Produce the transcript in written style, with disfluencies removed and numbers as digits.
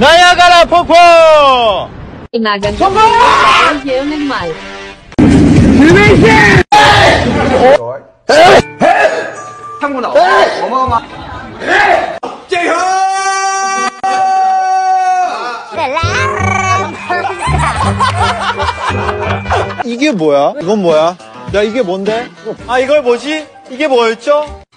나야가라 폭포! 성공! 창문아, 어마어마. 제효! 이게 뭐야? 이건 뭐야? 야, 이게 뭔데? 아, 이걸 뭐지? 이게 뭐였죠?